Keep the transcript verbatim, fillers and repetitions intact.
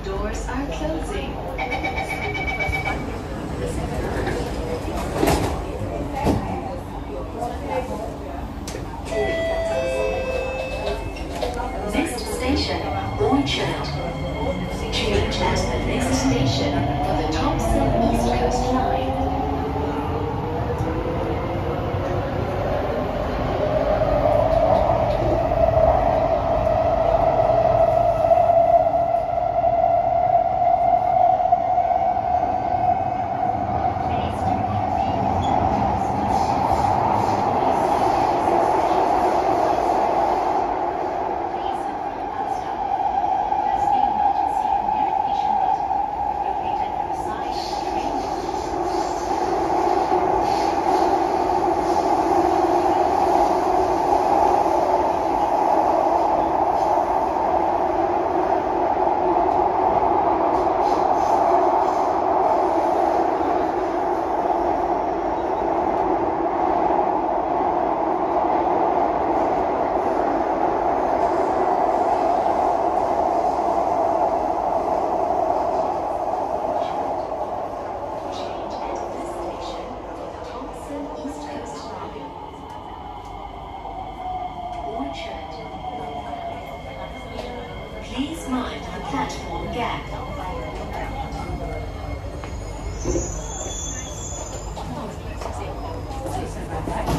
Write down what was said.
Doors are closing. Next station, Orchard. Change at the next station for the Thompson East Coast Line. Please mind the platform gap.